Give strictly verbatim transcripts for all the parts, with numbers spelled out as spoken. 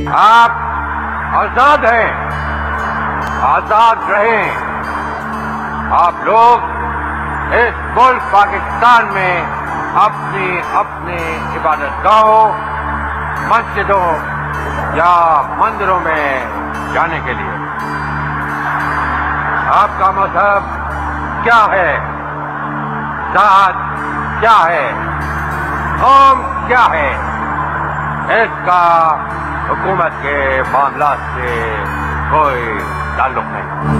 आप आजाद हैं, आजाद रहें। आप लोग इस मुल्क पाकिस्तान में अपनी अपनी इबादतगाहों, मस्जिदों या मंदिरों में जाने के लिए। आपका मजहब क्या है, जात क्या है, कौम क्या है, इसका हुकूमत के मामलात से कोई ताल्लुक नहीं।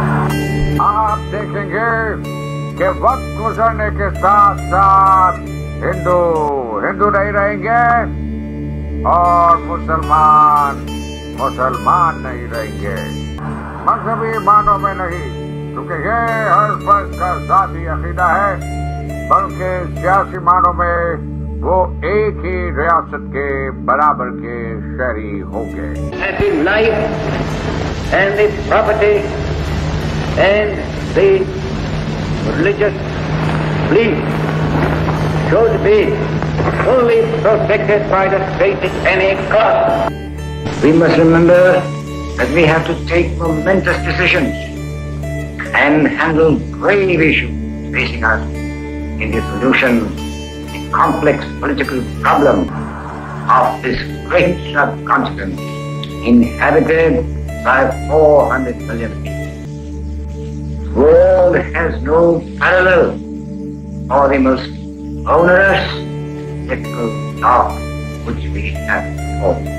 आप देखेंगे कि वक्त गुजरने के साथ साथ हिंदू हिंदू नहीं रहेंगे और मुसलमान मुसलमान नहीं रहेंगे। मजहबी मानों में नहीं, क्योंकि ये हर फर्द का जाती अकीदा है, बल्कि सियासी मानों में वो एक ही रियासत के बराबर के शहरी होंगे। Happy life and the property and the religious belief should be fully protected by the state at any cost. We must remember that we have to take momentous decisions and handle grave issues facing us in the solution the complex political problem of this great subcontinent inhabited by four hundred million people. The world has no parallel for the most onerous, difficult task which we have before.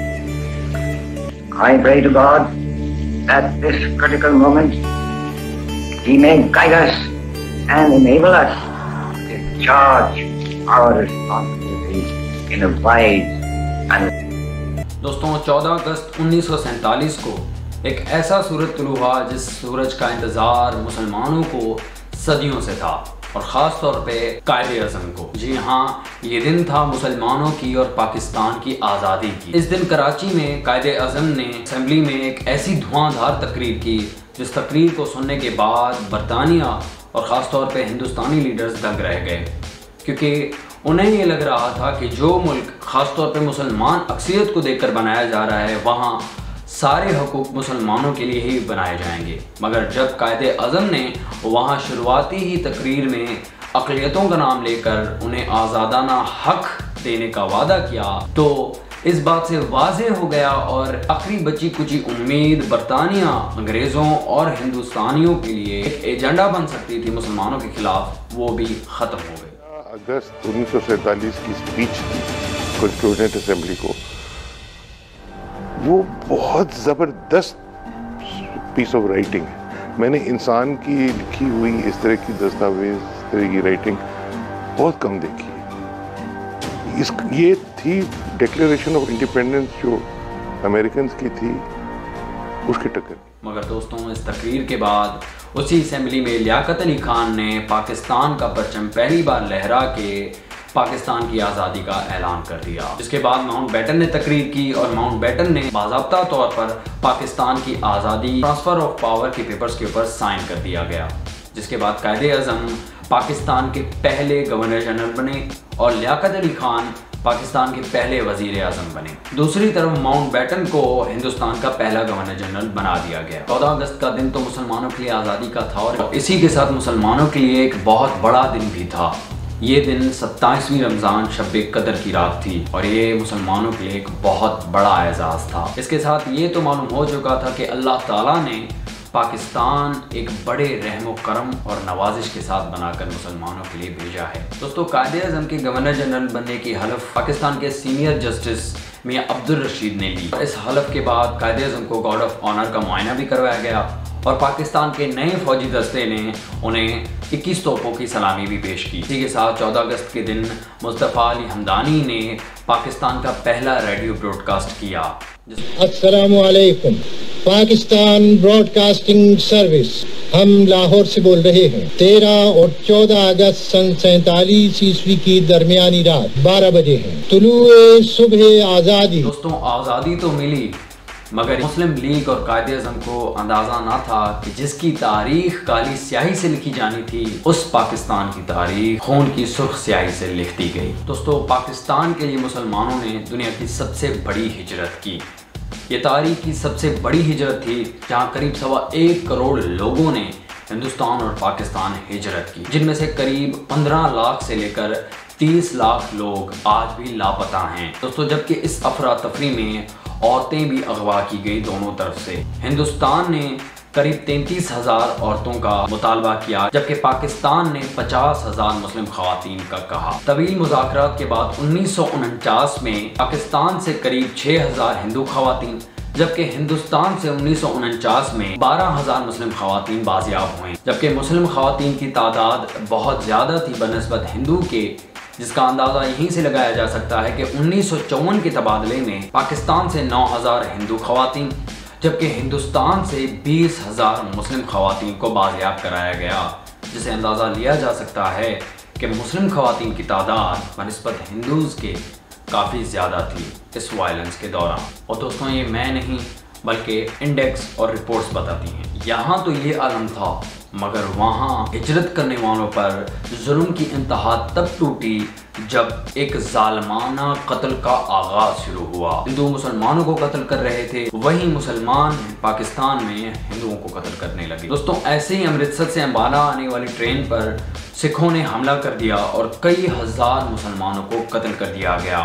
I pray to God at this critical moment He may guide us and enable us to discharge our responsibilities in a wise and दोस्तों, चौदह अगस्त उन्नीस सौ सैंतालीस को एक ऐसा सूरज तुलू हुआ जिस सूरज का इंतजार मुसलमानों को सदियों से था, और ख़ास तौर पे कायद-ए-आज़म को। जी हाँ, ये दिन था मुसलमानों की और पाकिस्तान की आज़ादी की। इस दिन कराची में कायद-ए-आज़म ने असेंबली में एक ऐसी धुआंधार तकरीर की जिस तकरीर को सुनने के बाद बरतानिया और ख़ास तौर पे हिंदुस्तानी लीडर्स दंग रह गए, क्योंकि उन्हें ये लग रहा था कि जो मुल्क ख़ास तौर पे मुसलमान अक्सरियत को देखकर बनाया जा रहा है, वहाँ सारे हकूक़ मुसलमानों के लिए ही बनाए जाएंगे। मगर जब कायद-ए-आज़म ने वहाँ शुरुआती ही तकरीर में अक़लियतों का नाम लेकर उन्हें आज़ादाना हक देने का वादा किया, तो इस बात से वाज़ेह हो गया और आखिरी बची कुची उम्मीद बरतानिया, अंग्रेज़ों और हिंदुस्तानियों के लिए एक एजेंडा बन सकती थी मुसलमानों के खिलाफ, वो भी ख़त्म हो गई। अगस्त उन्नीस सौ सैंतालीस की स्पीच थी कॉन्स्टिट्यूएंट असेंबली को, वो बहुत ज़बरदस्त पीस ऑफ राइटिंग है। मैंने इंसान की लिखी हुई इस तरह की दस्तावेज, इस तरह की राइटिंग बहुत कम देखी है। इस ये थी डिक्लेरेशन ऑफ इंडिपेंडेंस जो अमेरिकन की थी, उसके टक्कर। मगर दोस्तों, इस तकरीर के बाद उसी असेंबली में लियाकत अली खान ने पाकिस्तान का परचम पहली बार लहरा के पाकिस्तान की आज़ादी का ऐलान कर दिया। इसके बाद माउंट बैटन ने तकरीर की और माउंट बैटन ने बाज़ाब्ता तौर पर पाकिस्तान की आज़ादी ट्रांसफ़र ऑफ पावर के पेपर्स के ऊपर साइन कर दिया गया, जिसके बाद कायद-ए-आज़म पाकिस्तान के पहले गवर्नर जनरल बने और लियाकत अली खान पाकिस्तान के पहले वजीर आज़म बने। दूसरी तरफ माउंट बैटन को हिंदुस्तान का पहला गवर्नर जनरल बना दिया गया। चौदह अगस्त का दिन तो मुसलमानों के लिए आज़ादी का था और इसी के साथ मुसलमानों के लिए एक बहुत बड़ा दिन भी था। ये दिन सत्ताईसवीं रमज़ान शब कदर की रात थी और ये मुसलमानों के लिए एक बहुत बड़ा एजाज़ था। इसके साथ ये तो मालूम हो चुका था कि अल्लाह ताला ने पाकिस्तान एक बड़े रहमो करम और नवाजिश के साथ बनाकर मुसलमानों के लिए भेजा है। दोस्तों, कायद-ए-आज़म के गवर्नर जनरल बनने की हलफ पाकिस्तान के सीनियर जस्टिस मियां अब्दुल रशीद ने ली। इस हलफ के बाद कायद-ए-आज़म को गार्ड ऑफ ऑनर का मुआयना भी करवाया गया और पाकिस्तान के नए फौजी दस्ते ने उन्हें इक्कीस तोपों की सलामी भी पेश की। इसी के साथ चौदह अगस्त के दिन मुस्तफ़ा अली हमदानी ने पाकिस्तान का पहला रेडियो ब्रॉडकास्ट किया। अस्सलामु अलैकुम, पाकिस्तान ब्रॉडकास्टिंग सर्विस, हम लाहौर से बोल रहे हैं। तेरह और चौदह अगस्त सन सैतालीस ईस्वी की दरमियानी रात बारह बजे है। तुलुए सुबह आज़ादी। दोस्तों, आज़ादी तो मिली, मगर मुस्लिम लीग और कायद-ए-आज़म को अंदाज़ा ना था कि जिसकी तारीख काली स्याही से लिखी जानी थी, उस पाकिस्तान की तारीख खून की सुर्ख स्याही से लिख दी गई। दोस्तों, पाकिस्तान के लिए मुसलमानों ने दुनिया की सबसे बड़ी हिजरत की। ये तारीख की सबसे बड़ी हिजरत थी जहां करीब सवा एक करोड़ लोगों ने हिंदुस्तान और पाकिस्तान हिजरत की, जिनमें से करीब पंद्रह लाख से लेकर तीस लाख लोग आज भी लापता हैं दोस्तों। जबकि इस अफरा तफरी में औरतें भी अगवा की गई दोनों तरफ से। हिंदुस्तान ने करीब तैंतीस हजार औरतों का मुतालबा किया, जबकि पाकिस्तान ने पचास हजार मुस्लिम खवातीन का कहा। तवील मुज़ाकरात के बाद उन्नीस सौ उनचास में पाकिस्तान से करीब छह हजार हिंदू खवातीन, जबकि हिंदुस्तान से उन्नीस सौ उनचास में बारह हजार मुस्लिम खवातीन बाजियाब हुए। जबकि मुस्लिम खवातीन की तादाद बहुत ज़्यादा थी बनिस्बत हिंदू के, जिसका अंदाज़ा यहीं से लगाया जा सकता है कि उन्नीस सौ चौवन के तबादले में पाकिस्तान से नौ हजार हिंदू खवातीन, जबकि हिंदुस्तान से बीस हजार मुस्लिम खवातीन को बाजियाब कराया गया, जिसे अंदाज़ा लिया जा सकता है कि मुस्लिम खवातीन की तादाद बनिस्बत हिंदूज़ के काफ़ी ज़्यादा थी इस वायलेंस के दौरान। और दोस्तों ये मैं नहीं बल्कि इंडेक्स और रिपोर्ट्स बताती हैं। यहाँ तो ये आलम था, मगर वहाँ हिजरत करने वालों पर जुल्म की इंतहा तब टूटी जब एक जालमाना कत्ल का आगाज शुरू हुआ। हिंदू मुसलमानों को कत्ल कर रहे थे, वहीं मुसलमान पाकिस्तान में हिंदुओं को कत्ल करने लगे। दोस्तों ऐसे ही अमृतसर से अंबाला आने वाली ट्रेन पर सिखों ने हमला कर दिया और कई हजार मुसलमानों को कत्ल कर दिया गया।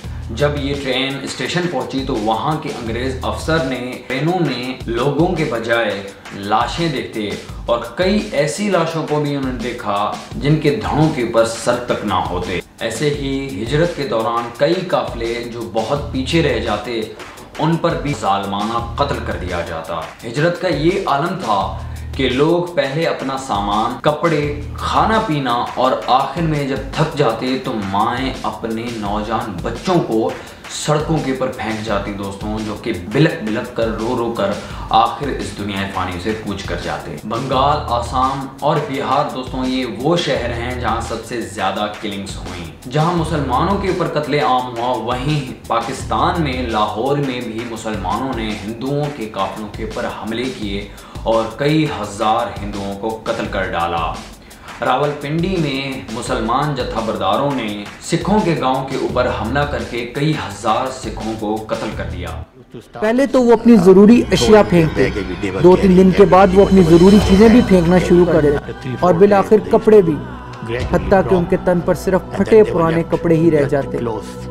जब ये ट्रेन स्टेशन पहुंची तो वहां के अंग्रेज अफसर ने ट्रेनों में लोगों के बजाय लाशें देखते और कई ऐसी लाशों को भी उन्होंने देखा जिनके धड़ों के ऊपर सर तक ना होते। ऐसे ही हिजरत के दौरान कई काफिले जो बहुत पीछे रह जाते उन पर भी जालमाना कत्ल कर दिया जाता। हिजरत का ये आलम था कि लोग पहले अपना सामान, कपड़े, खाना पीना और आखिर में जब थक जाते तो माएँ अपने नौजवान बच्चों को सड़कों के ऊपर फेंक जाती दोस्तों, जो कि बिलक बिलक कर रो रो कर आखिर इस दुनिया फानी से कूच कर जाते। बंगाल, आसाम और बिहार दोस्तों ये वो शहर हैं जहां सबसे ज़्यादा किलिंग्स हुई। जहां मुसलमानों के ऊपर कत्ले आम हुआ, वहीं पाकिस्तान में लाहौर में भी मुसलमानों ने हिंदुओं के काफिलों के ऊपर हमले किए और कई हजार हिंदुओं को कत्ल कर डाला। रावलपिंडी में मुसलमान जत्थाबरदारों ने सिखों के गांव के ऊपर हमला करके कई हजार सिखों को कत्ल कर दिया। पहले तो वो अपनी ज़रूरी अशिया फेंकते, दो तीन दिन के बाद वो अपनी ज़रूरी चीज़ें भी फेंकना शुरू कर देते और बिल आखिर कपड़े भी, हत्ता कि उनके तन पर सिर्फ फटे पुराने कपड़े ही रह जाते।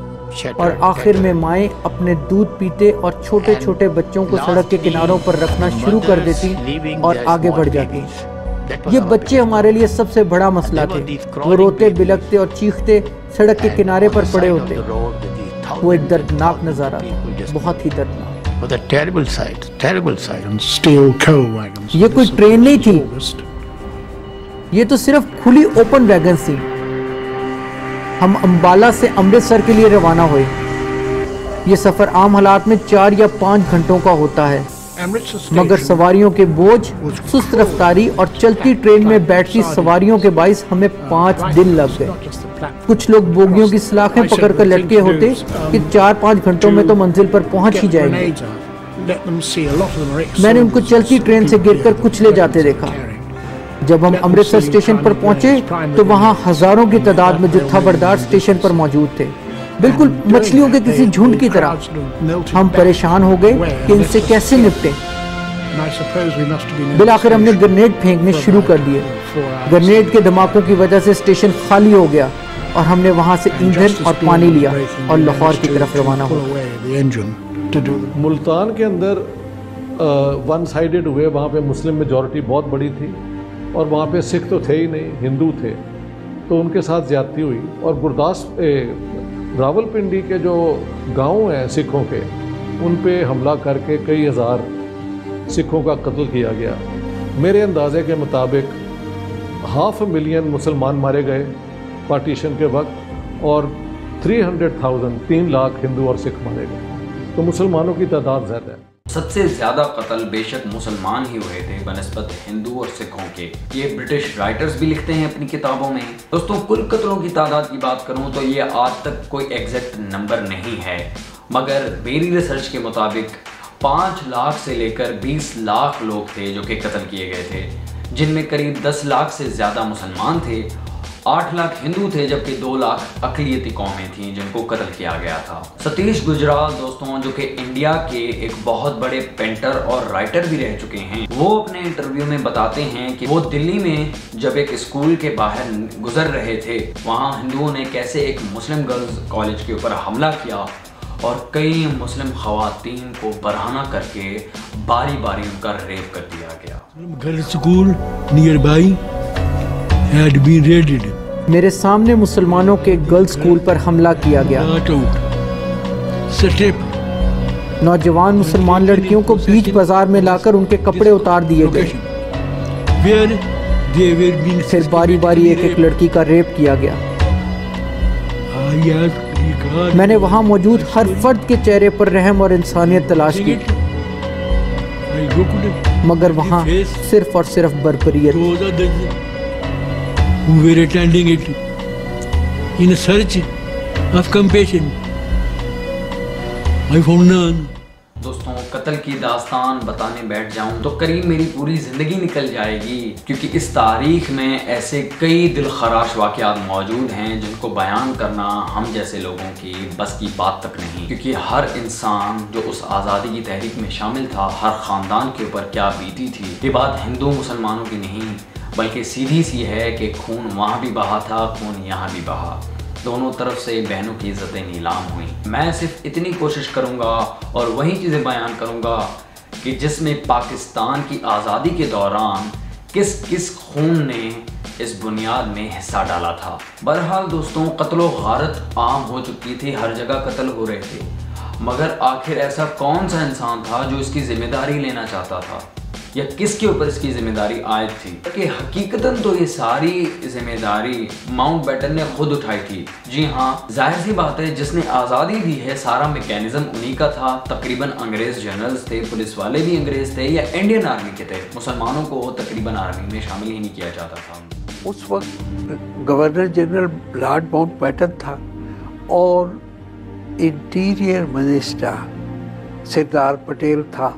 और आखिर में माएँ अपने दूध पीते और छोटे छोटे बच्चों को सड़क के किनारों पर रखना शुरू कर देती और आगे बढ़ जाती। ये बच्चे हमारे लिए सबसे बड़ा मसला थे। वो रोते, बिलकते और चीखते सड़क के किनारे पर पड़े होते। वो एक दर्दनाक नज़ारा था, बहुत ही दर्दनाक। ये कोई ट्रेन नहीं थी, ये तो सिर्फ खुली ओपन वैगन थी। हम अंबाला से अमृतसर के लिए रवाना हुए। ये सफ़र आम हालात में चार या पाँच घंटों का होता है, मगर सवारियों के बोझ, सुस्त रफ्तारी और चलती ट्रेन में बैठती सवारियों के बाइस हमें पाँच दिन लग गए। कुछ लोग बोगियों की सलाखें पकड़कर लटके होते कि चार पाँच घंटों में तो मंजिल पर पहुंच ही जाएंगे। मैंने उनको चलती ट्रेन से गिरकर कुचले जाते देखा। जब हम अमृतसर स्टेशन पर पहुंचे तो वहां हजारों की तादाद में जत्थाबरदार स्टेशन पर मौजूद थे, बिल्कुल मछलियों के किसी झुंड की तरह। हम परेशान हो गए कि इनसे कैसे निपटे। बिल आखिर हमने ग्रेनेड फेंकने शुरू कर दिए। ग्रेनेड के धमाकों की वजह से स्टेशन खाली हो गया और हमने वहां से ईंधन और पानी लिया और लाहौर की तरफ रवाना हुए। मुल्तान के अंदर वन साइडेड हुए, वहाँ पे मुस्लिम मेजॉरिटी बहुत बड़ी थी और वहाँ पे सिख तो थे ही नहीं, हिंदू थे, तो उनके साथ ज्यादती हुई। और गुरदास रावलपिंडी के जो गांव हैं सिखों के, उन पे हमला करके कई हज़ार सिखों का कत्ल किया गया। मेरे अंदाजे के मुताबिक हाफ मिलियन मुसलमान मारे गए पार्टीशन के वक्त और तीन सौ हज़ार तीन लाख हिंदू और सिख मारे गए। तो मुसलमानों की तादाद ज़्यादा है। सबसे ज्यादा कत्ल बेशक मुसलमान ही हुए थे बनिस्बत हिंदू और सिखों के। ये ब्रिटिश राइटर्स भी लिखते हैं अपनी किताबों में। दोस्तों कुल कत्लों की तादाद की बात करूं तो ये आज तक कोई एग्जैक्ट नंबर नहीं है, मगर मेरी रिसर्च के मुताबिक पाँच लाख से लेकर बीस लाख लोग थे जो कि कत्ल किए गए थे, जिनमें करीब दस लाख से ज़्यादा मुसलमान थे आठ लाख हिंदू थे जबकि दो लाख अकलियती कौमें थीं जिनको कत्ल किया गया था। सतीश गुजराल दोस्तों, जो कि इंडिया के एक बहुत बड़े पेंटर और राइटर भी रह चुके हैं, वो अपने इंटरव्यू में बताते हैं कि वो दिल्ली में जब एक स्कूल के बाहर गुजर रहे थे, वहाँ हिंदुओं ने कैसे एक मुस्लिम गर्ल्स कॉलेज के ऊपर हमला किया और कई मुस्लिम खवातीन को बरहना करके बारी बारी उनका रेप कर दिया गया। Girls school near by had been raided. मेरे सामने मुसलमानों के गर्ल्स स्कूल पर हमला किया गया। नौजवान मुसलमान लड़कियों को बीच बाजार में लाकर उनके कपड़े उतार दिए गए। फिर बारी बारी एक एक लड़की का रेप किया गया। मैंने वहां मौजूद हर फर्द के चेहरे पर रहम और इंसानियत तलाश की, मगर वहां सिर्फ और सिर्फ बर्बरियत। दोस्तों, कत्ल की दास्तान बताने बैठ जाऊं तो करीब मेरी पूरी जिंदगी निकल जाएगी, क्योंकि इस तारीख में ऐसे कई दिलखराश वाक़यात मौजूद हैं जिनको बयान करना हम जैसे लोगों की बस की बात तक नहीं। क्योंकि हर इंसान जो उस आज़ादी की तहरीक में शामिल था, हर ख़ानदान के ऊपर क्या बीती थी, ये बात हिंदू मुसलमानों की नहीं बल्कि सीधी सी है कि खून वहाँ भी बहा था, खून यहाँ भी बहा। दोनों तरफ से बहनों की इज्जतें नीलाम हुई। मैं सिर्फ इतनी कोशिश करूंगा और वही चीज़ें बयान करूंगा कि जिसमें पाकिस्तान की आज़ादी के दौरान किस किस खून ने इस बुनियाद में हिस्सा डाला था। बहरहाल दोस्तों, कत्लो गारत आम हो चुकी थी, हर जगह कत्ल हो रहे थे, मगर आखिर ऐसा कौन सा इंसान था जो इसकी जिम्मेदारी लेना चाहता था या किसके ऊपर इसकी जिम्मेदारी आयद थी? कि हकीकतन तो ये सारी जिम्मेदारी माउंटबेटन ने खुद उठाई थी। जी हाँ, जाहिर सी बात है, जिसने आज़ादी दी है सारा मैकेनिज्म उन्हीं का था। तकरीबन अंग्रेज जनरल्स थे, पुलिस वाले भी अंग्रेज थे या इंडियन आर्मी के थे। मुसलमानों को तकरीबन आर्मी में शामिल ही नहीं किया जाता था। उस वक्त गवर्नर जनरल लॉर्ड माउंटबेटन था और इंटीरियर मिनिस्टर सरदार पटेल था,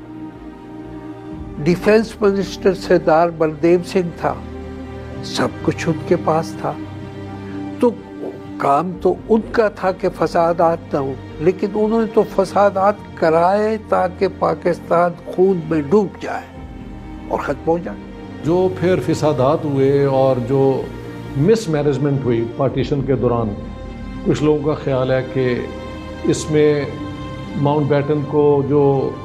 डिफेंस मिनिस्टर सरदार बलदेव सिंह था, सब कुछ उनके पास था। तो काम तो उनका था कि फसादात ना हो, लेकिन उन्होंने तो फसादात कराए ताकि पाकिस्तान खून में डूब जाए और ख़त्म हो जाए। जो फिर फसादात हुए और जो मिसमैनेजमेंट हुई पार्टीशन के दौरान, कुछ लोगों का ख्याल है कि इसमें माउंटबेटन को जो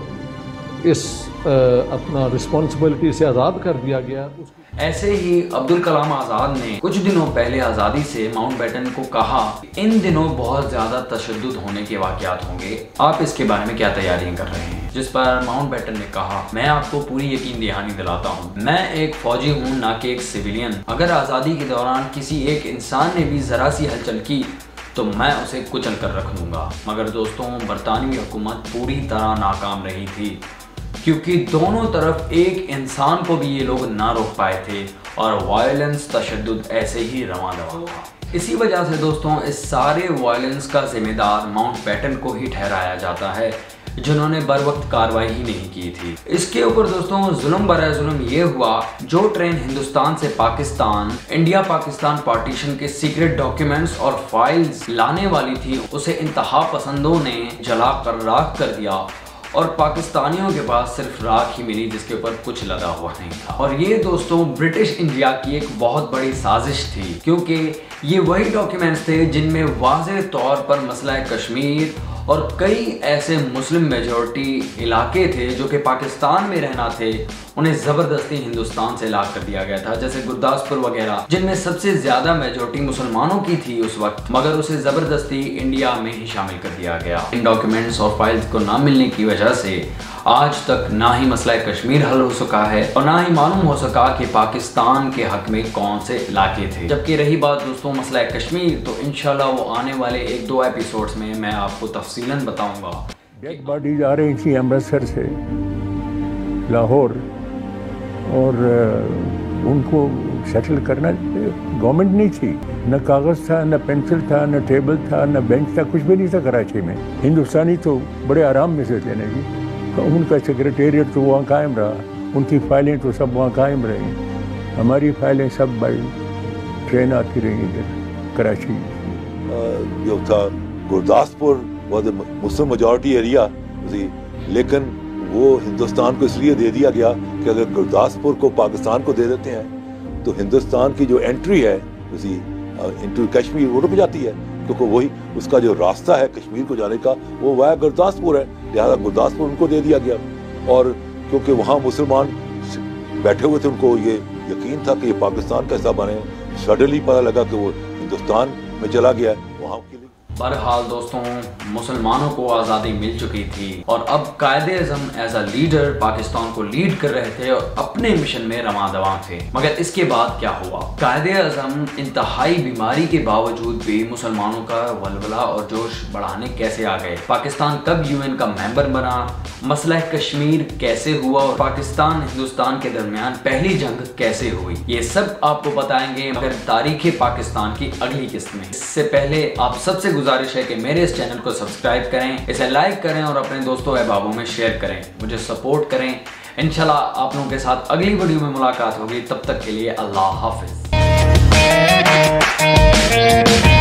इस आ, अपना रिस्पॉन्सिबिलिटी से आज़ाद कर दिया गया। ऐसे ही अब्दुल कलाम आज़ाद ने कुछ दिनों पहले आज़ादी से माउंटबेटन को कहा, इन दिनों बहुत ज़्यादा तशद्दुद होने के वाक़यात होंगे, आप इसके बारे में क्या तैयारियां कर रहे हैं? जिस पर माउंटबेटन ने कहा, मैं आपको पूरी यकीन दहानी दिलाता हूँ, मैं एक फौजी हूँ ना कि एक सिविलियन। अगर आज़ादी के दौरान किसी एक इंसान ने भी ज़रा सी हलचल की तो मैं उसे कुचल कर रख दूंगा। मगर दोस्तों, बरतानवी हुकूमत पूरी तरह नाकाम रही थी, क्योंकि दोनों तरफ एक इंसान को भी ये लोग ना रोक पाए थे और वायलेंस तशद्दुद ऐसे ही रवां दवा था। इसी वजह से दोस्तों, इस सारे वायलेंस का जिम्मेदार माउंटबेटन को ही ठहराया जाता है, जिन्होंने बर वक्त कार्रवाई ही नहीं की थी। इसके ऊपर दोस्तों जुल्म बरा जुल्म ये हुआ, जो ट्रेन हिंदुस्तान से पाकिस्तान इंडिया पाकिस्तान पार्टीशन के सीक्रेट डॉक्यूमेंट्स और फाइल्स लाने वाली थी, उसे इंतहा पसंदों ने जला कर राख कर दिया और पाकिस्तानियों के पास सिर्फ राख ही मिली जिसके ऊपर कुछ लगा हुआ नहीं था। और ये दोस्तों ब्रिटिश इंडिया की एक बहुत बड़ी साजिश थी, क्योंकि ये वही डॉक्यूमेंट्स थे जिनमें वाज़ेह तौर पर मसला कश्मीर और कई ऐसे मुस्लिम मेजॉरिटी इलाके थे जो कि पाकिस्तान में रहना थे, उन्हें ज़बरदस्ती हिंदुस्तान से लाग कर दिया गया था, जैसे गुरदासपुर वगैरह, जिनमें सबसे ज़्यादा मेजॉरिटी मुसलमानों की थी उस वक्त, मगर उसे ज़बरदस्ती इंडिया में ही शामिल कर दिया गया। इन डॉक्यूमेंट्स और फाइल्स को ना मिलने की वजह से आज तक ना ही मसला कश्मीर हल हो सका है और ना ही मालूम हो सका कि पाकिस्तान के हक में कौन से इलाके थे। जबकि रही बात दोस्तों मसला कश्मीर, तो इंशाल्लाह वो आने वाले एक दो एपिसोड्स में मैं आपको तफसीलन बताऊंगा। डेड बॉडीज आ रही थी अमृतसर से लाहौर और उनको सेटल करना गवर्नमेंट नहीं थी, न कागज़ था, न पेंसिल था, न टेबल था, न बेंच था, कुछ भी नहीं था कराची में। हिंदुस्तानी तो बड़े आराम में से थे ना जी, तो उनका सेक्रेटेरिएट तो वहाँ कायम रहा, उनकी फाइलें तो सब वहाँ कायम रही, हमारी फाइलें सब भाई ट्रेन आती रही इधर कराची। जो था Gurdaspur was a Muslim majority area, लेकिन वो हिंदुस्तान को इसलिए दे दिया गया कि अगर गुरदासपुर को पाकिस्तान को दे देते हैं तो हिंदुस्तान की जो एंट्री है उसी इनटू कश्मीर वो रुक जाती है, क्योंकि वही उसका जो रास्ता है कश्मीर को जाने का वो वाया गुरदासपुर है, लिहाजा गुरदासपुर उनको दे दिया गया। और क्योंकि वहाँ मुसलमान बैठे हुए थे, उनको ये यकीन था कि ये पाकिस्तान का हिस्सा बने, सडनली पता लगा कि वो हिंदुस्तान में चला गया वहाँ के लिए। बहरहाल दोस्तों, मुसलमानों को आज़ादी मिल चुकी थी और अब Quaid-e-Azam as a leader Pakistan को लीड कर रहे थे और अपने मिशन में रमां-दवां थे। मगर इसके बाद क्या हुआ? कायदे-ए-आज़म इंतहाई बीमारी के बावजूद भी मुसलमानों का वलवला और जोश बढ़ाने कैसे आ गए? पाकिस्तान कब यूएन का मेंबर बना? मसला कश्मीर कैसे हुआ और पाकिस्तान हिंदुस्तान के दरमियान पहली जंग कैसे हुई? ये सब आपको बताएंगे मगर तारीख पाकिस्तान की अगली किस्त में। इससे पहले आप सबसे गुजारिश है कि मेरे इस चैनल को सब्सक्राइब करें, इसे लाइक करें और अपने दोस्तों अहबाबों में शेयर करें, मुझे सपोर्ट करें। इंशाल्लाह आप लोगों के साथ अगली वीडियो में मुलाकात होगी, तब तक के लिए अल्लाह हाफिज।